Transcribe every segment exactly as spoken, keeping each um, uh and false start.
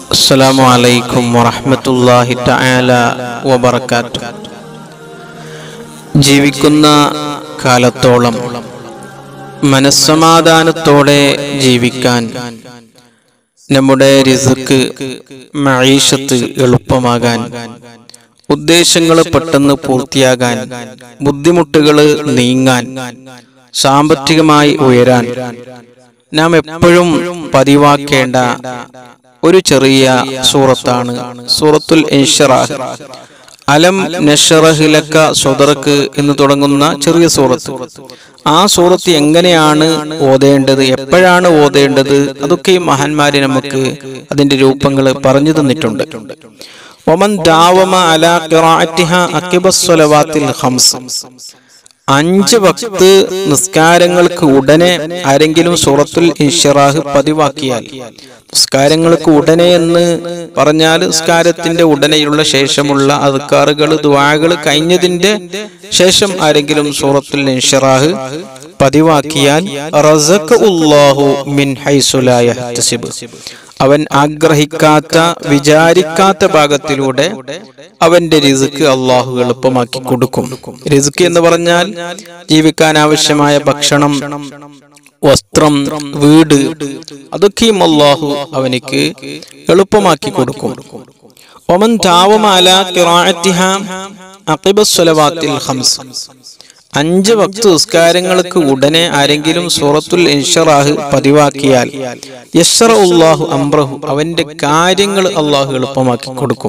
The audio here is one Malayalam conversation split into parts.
അസ്സലാമു അലൈക്കും വറഹ്മത്തുള്ളാഹി തആല വബറകാതുഹു. ജീവിക്കുന്ന കാലത്തോളം മനസ്സമാധാനത്തോടെ ജീവിക്കാൻ, നമ്മുടെ റിസ്ക് മഈശത്ത് എളുപ്പമാകാൻ, ഉദ്ദേശങ്ങൾ പെട്ടെന്ന് പൂർത്തിയാകാൻ, ബുദ്ധിമുട്ടുകൾ നീങ്ങാൻ, സാമ്പത്തികമായി ഉയരാൻ നാം എപ്പോഴും പതിവാക്കേണ്ട ഒരു ചെറിയ സൂറത്താണ് സൂറത്തുൽ ഇൻശിറാഹ്. അലം നശ്റഹ് ലക സദ്റക എന്ന് തുടങ്ങുന്ന ചെറിയ സൂറത്ത്. ആ സൂറത്ത് എങ്ങനെയാണ് ഓതേണ്ടത്, എപ്പോഴാണ് ഓതേണ്ടത്, അതൊക്കെ മഹാന്മാര് നമുക്ക് അതിന്റെ രൂപങ്ങൾ പറഞ്ഞു തന്നിട്ടുണ്ട്. വമൻ ദാവമ അലാ ഖിറാഅത്തിഹാ അഖിബസ് സ്വലവാത്തിൽ ഖംസ്. അഞ്ച് വക്ത് നിസ്കാരങ്ങൾക്ക് ഉടനെ ആരെങ്കിലും സൂറത്തുൽ ഇൻശിറാഹ് പതിവാക്കിയാൽ, നിസ്കാരങ്ങൾക്ക് ഉടനെ എന്ന് പറഞ്ഞാൽ നിസ്കാരത്തിന്റെ ഉടനെയുള്ള ശേഷമുള്ള അദ്കാറുകൾ, ദുആകൾ കഴിഞ്ഞതിന്റെ ശേഷം ആരെങ്കിലും സൂറത്തുൽ ഇൻശിറാഹ് പതിവാക്കിയാൽ റസഖഉല്ലാഹു മിൻ ഹൈസു ലാ യഹ്തസിബ്, അവൻ ആഗ്രഹിക്കാത്ത വിചാരിക്കാത്ത ഭാഗത്തിലൂടെ അവന്റെ റിസ്ക് അള്ളാഹു എളുപ്പമാക്കി കൊടുക്കും. റിസ്ക് എന്ന് പറഞ്ഞാൽ ജീവിക്കാൻ ആവശ്യമായ ഭക്ഷണം, വസ്ത്രം, വീട്, അതൊക്കെയും അള്ളാഹു അവനിക്ക് എളുപ്പമാക്കി കൊടുക്കും. ഒമൻ ദാവമ അലാ ഖിറാഅത്തിഹാ അഖിബസ് സ്വലവാത്തിൽ ഖംസ്. അഞ്ച് വക്ത് നിസ്കാരങ്ങൾക്ക് ഉടനെ ആരെങ്കിലും സൂറത്തുൽ ഇൻശിറാഹ് പതിവാക്കിയാൽ യശ്റഉല്ലാഹു അംറഹു, അവന്റെ കാര്യങ്ങൾ അള്ളാഹു എളുപ്പമാക്കി കൊടുക്കും.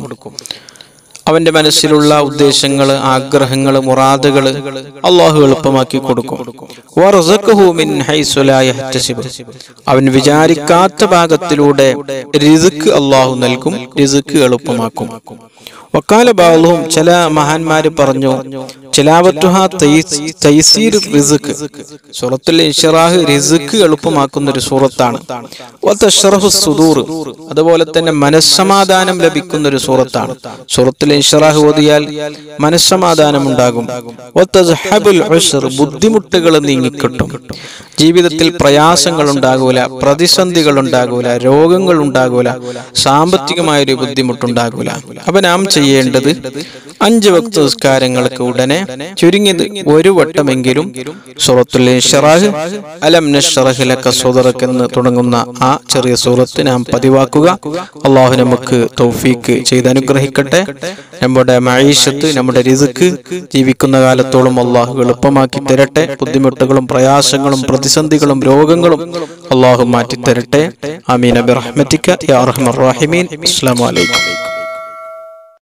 അവന്റെ മനസ്സിലുള്ള ഉദ്ദേശങ്ങൾ, ആഗ്രഹങ്ങൾ, മുറാദുകൾ അള്ളാഹു എളുപ്പമാക്കി കൊടുക്കും. വറസഖഹു മിൻ ഹൈസു ലാ യഹ്തസിബ്, അവൻ വിചാരിക്കാത്ത ഭാഗത്തിലൂടെ റിസ്ക് അള്ളാഹു നൽകും, റിസ്ക് എളുപ്പമാക്കും. വഖാല ബഅ്ളുഹും, ചില മഹാന്മാര് പറഞ്ഞു, തിലാവത്തുഹാ തൈസീർ റിസ്ക്. സൂറത്തുൽ ഇൻശിറാഹ് റിസ്ക് എളുപ്പമാക്കുന്ന ഒരു സൂറത്താണ്. വതശ്റഹു സുദൂർ, അതുപോലെ തന്നെ മനസ്സമാധാനം ലഭിക്കുന്ന ഒരു സൂറത്താണ്. സൂറത്തുൽ ഇൻശിറാഹ് ഓതിയാൽ മനസ്സമാധാനം ഉണ്ടാകും. വതസ്ഹബുൽ ഉസ്ർ, ബുദ്ധിമുട്ടുകൾ നീങ്ങിക്കിട്ടും. ജീവിതത്തിൽ പ്രയാസങ്ങൾ ഉണ്ടാകൂല, പ്രതിസന്ധികൾ ഉണ്ടാകൂല, രോഗങ്ങൾ ഉണ്ടാകൂല, സാമ്പത്തികമായ ഒരു ബുദ്ധിമുട്ടുണ്ടാകൂല. അപ്പൊ നാം ചെയ്യേണ്ടത് അഞ്ച് വക്ത് നിസ്കാരങ്ങൾക്ക് ഉടനെ ചുരുങ്ങിയത് ഒരു വട്ടമെങ്കിലും സൂറത്തുൽ ഇൻശിറാഹ് അലം നശ്റഹ് ലക സദ്റക എന്ന് തുടങ്ങുന്ന ആ ചെറിയ സൂറത്ത് നാം പതിവാക്കുക. അള്ളാഹു നമുക്ക് തൗഫീക്ക് ചെയ്ത് അനുഗ്രഹിക്കട്ടെ. നമ്മുടെ മഈശത്ത്, നമ്മുടെ റിസ്ക് ജീവിക്കുന്ന കാലത്തോളം അള്ളാഹു എളുപ്പമാക്കി തരട്ടെ. ബുദ്ധിമുട്ടുകളും പ്രയാസങ്ങളും പ്രതിസന്ധികളും രോഗങ്ങളും അള്ളാഹു മാറ്റി തരട്ടെ. ആമീൻ ബിറഹ്മതിക യാ അർഹമർ റഹീമീൻ. അസ്സലാമു അലൈക്കും.